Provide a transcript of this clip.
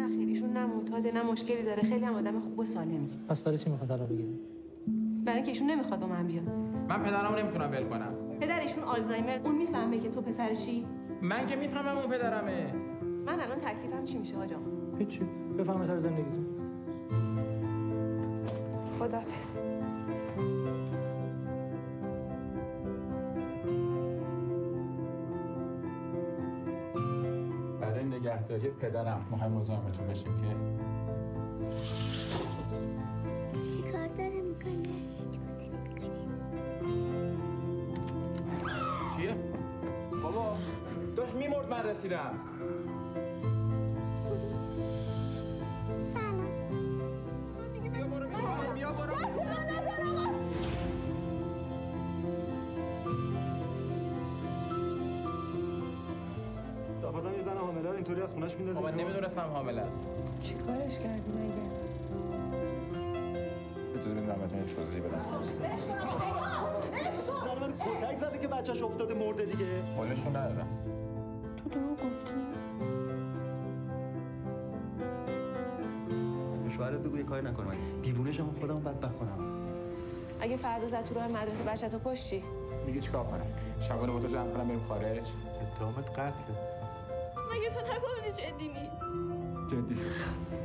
نه خیلی ایشون نه معتاده نه مشکلی داره، خیلی هم آدم خوب و سالمی. پس برای چی میخواد طلاق بگیره؟ برای اینکه ایشون نمیخواد با من بیاد. من پدرمو نمیتونم ول کنم. پدر ایشون آلزایمر، اون میفهمه که تو پسرشی؟ من که میفهمم اون پدرمه. من الان تکلیفم چی میشه آقا؟ هیچی، بفهمه سر زندگیتون. خداحافظ. برای نگهداری پدرم میخوایم مزاحمتون بشیم که چی کار داره میکنه؟ چیه؟ بابا داشت میمرد من رسیدم. سلام. میگی بیا برو بیا برو. آدم یه زن حامله رو اینطوری از خونش میندازه. من نمیدونستم حامله. چی کارش کردی مگه؟ اجازه بدید من بهتون توضیح بدم. زن من کتک زده که بچه‌ش افتاده مرده دیگه. حالشون ندارم. تو دروغ گفتی؟ به شوهرت بگو یه کاری نکنه. من دیوونه‌شم خودمو بدبخت کنم. اگه فردا زد تو راه مدرسه بچه‌تو کشتی؟ میگی چیکار کنم؟ شبانه با تو جمع کنم بریم خارج؟ اتهامت قتله. مگه تو نگفتی جدی نیست؟ جدی شد.